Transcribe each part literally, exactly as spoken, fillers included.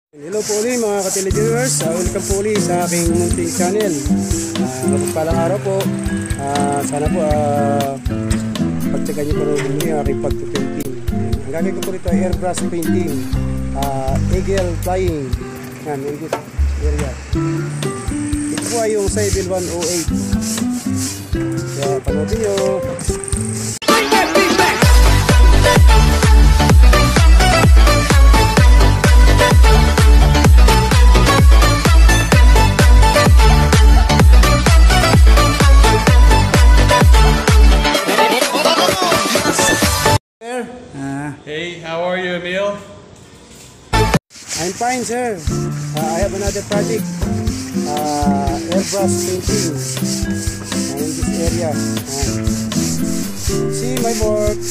Hello po ulit mga ka-televiewers, uh, welcome po ulit sa aking munting channel. Uh, Mapagpalang araw po, uh, sana po uh, pagtsagan nyo po rin yung aking pagpipainting. Ang gagawin ko po rito ay airbrush painting, uh, eagle flying yan, in this area. Ito po ay yung Civil one oh eight. Kaya panoodin nyo. Hey, how are you, Emil? I'm fine, sir. Uh, I have another project, uh, airbrush painting uh, in this area. Uh, see my work.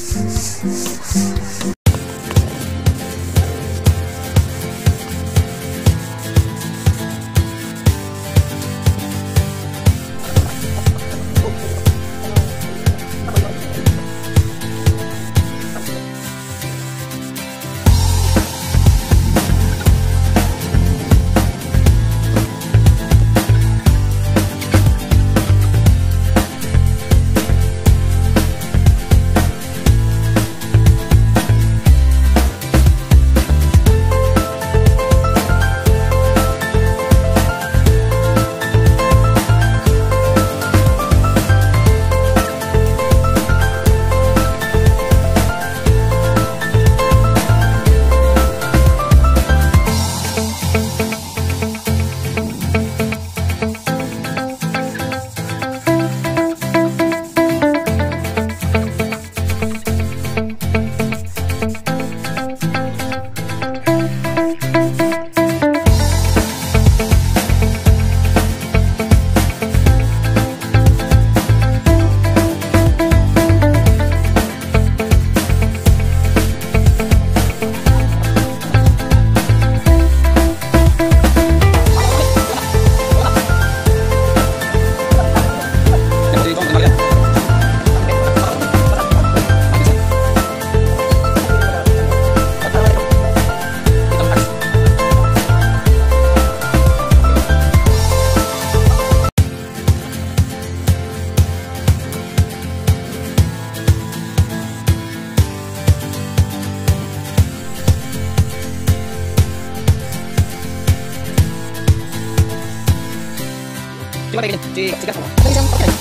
Coba kayak gini, di tiga sama. Tapi bisa pakai.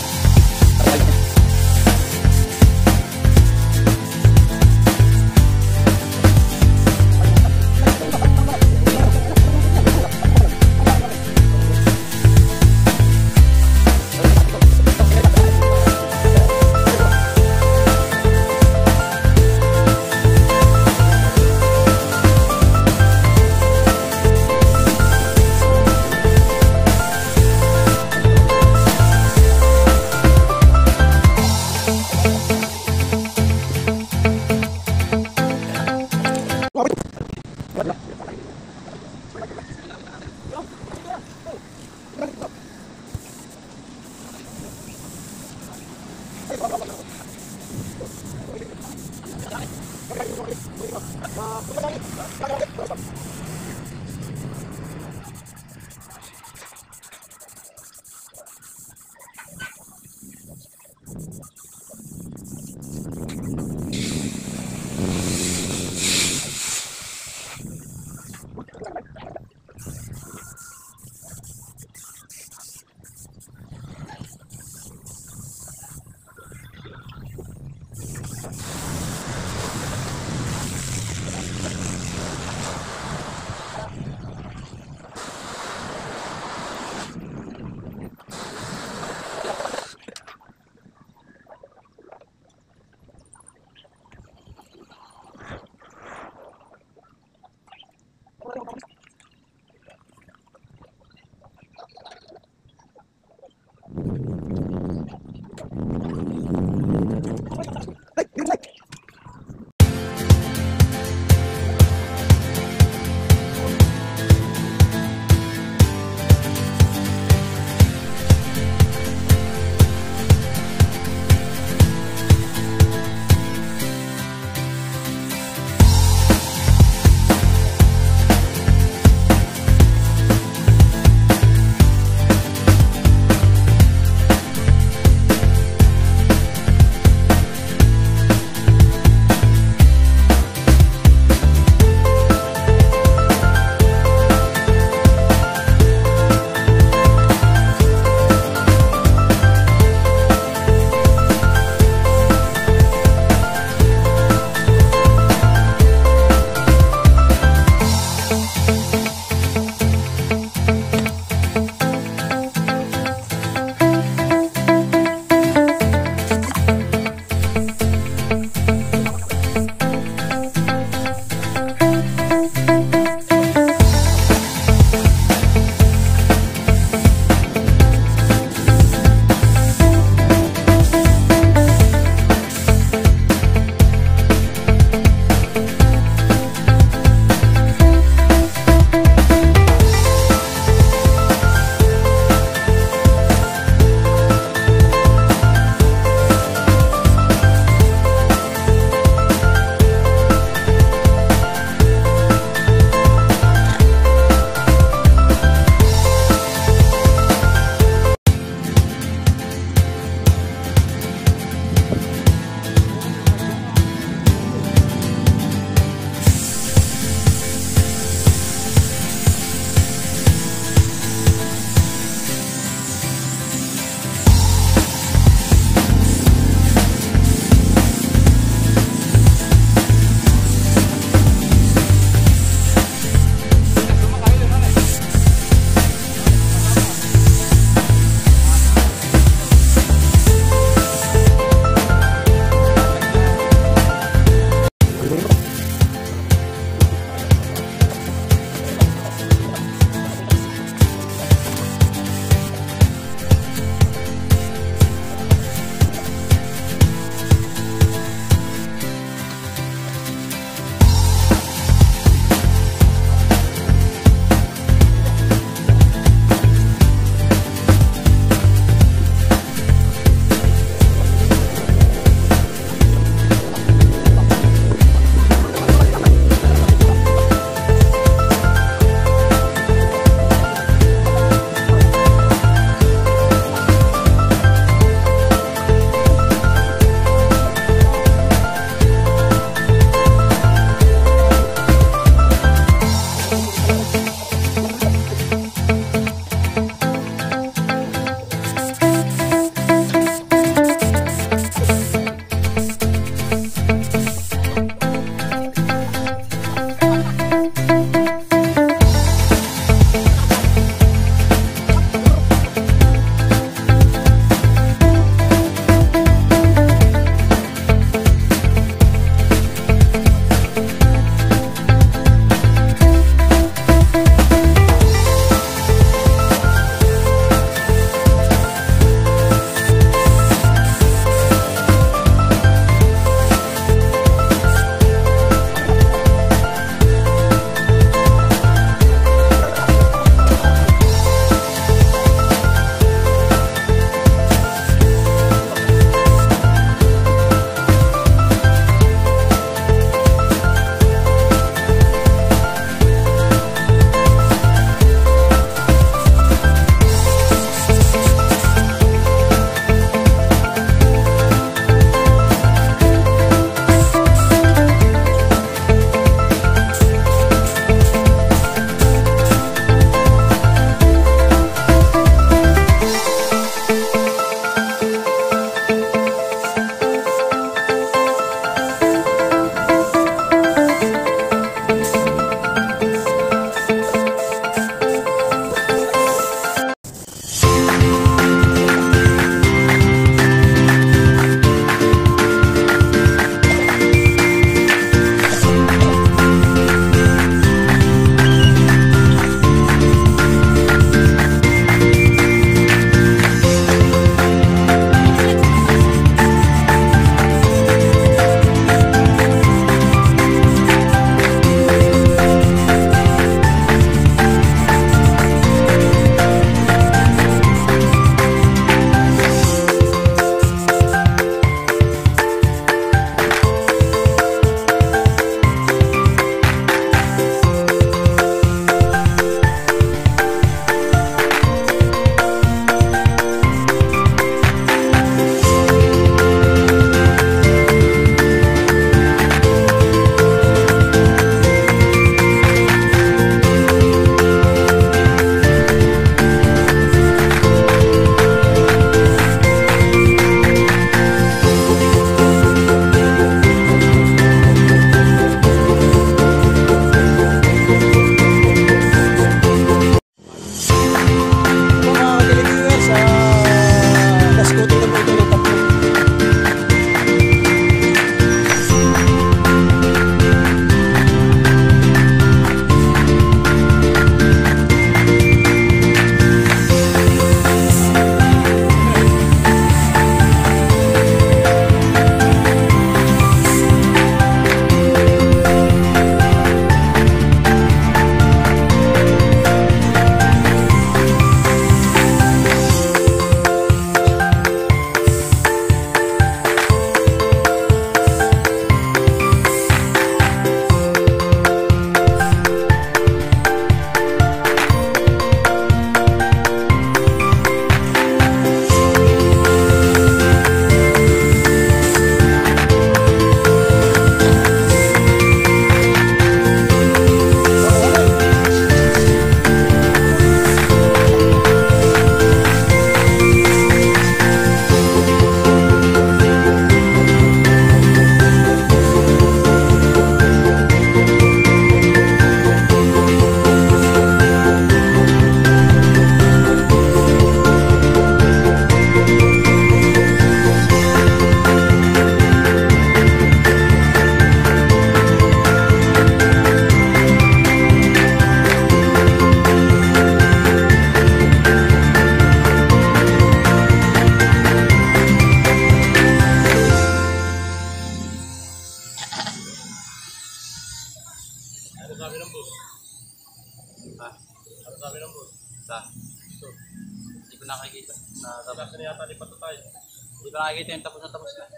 Sabi ng boss. Sa? Ito. Hindi ko nakikita. Tapos na yata lipat na tayo. Hindi ko nakikita yung tapos na tapos na.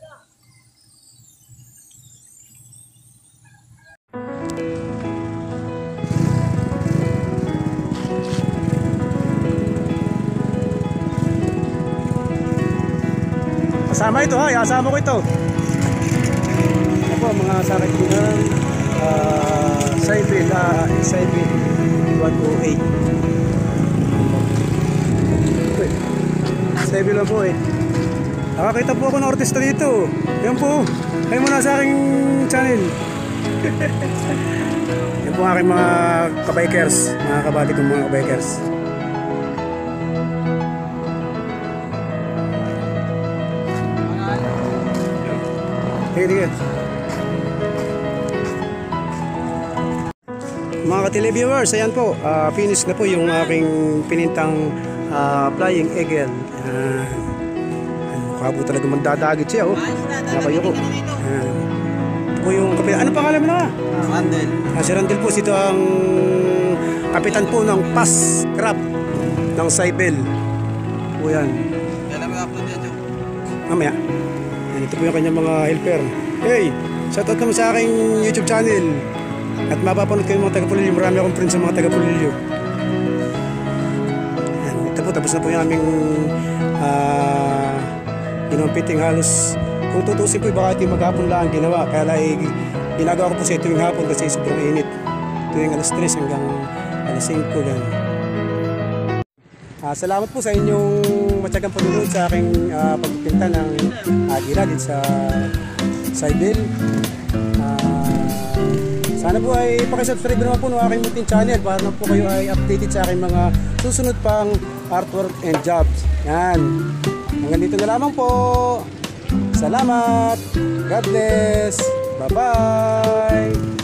Kasama ito ha, kasama ko ito. Ito po mga sakit ko ng uh, Cybil, uh, Cybil one oh eight. Cybil lang po eh. Nakakita po ako ng artista dito. Yan po, kayo muna sa aking channel. Yan po aking mga kabikers, mga kabati kong mga kabikers. Sige, sige. Mga ka-televiewers, ayan po, uh, finish na po yung aking pinintang uh, flying eagle. Uh, mukha po talaga magdadagit siya, oh. Nakayo ko. Uh, po yung kapitan. Ano pangalan mo na? Randel. Uh, si Randel po, ito ang kapitan po ng pass craft ng Cybil. Po yan. Kailan mo upload yan, Joe? Mamaya. Yan, ito po yung kanyang mga helper. Hey, shoutout naman sa aking YouTube channel. At mapapanood kayo mga taga-Pulilyo. Marami akong friends sa mga taga-Pulilyo. Yan, ito po, tapos na po yung aming uh, ginampiting halos. Kung tutusin po, baka ito yung maghapon lang ang ginawa. Kaya lang, ginagawa ko po sa tuwing hapon kasi sobrang init. Tuwing alas tres hanggang alas singko. Uh, salamat po sa inyong matyagang panonood sa aking uh, pagpipinta ng agila din sa Cybil. Uh, sana po ay pakisubscribe naman po ng aking munting channel para na po kayo ay updated sa aking mga susunod pang artwork and jobs. Yan. Hanggang dito na lamang po. Salamat. God bless. Bye-bye.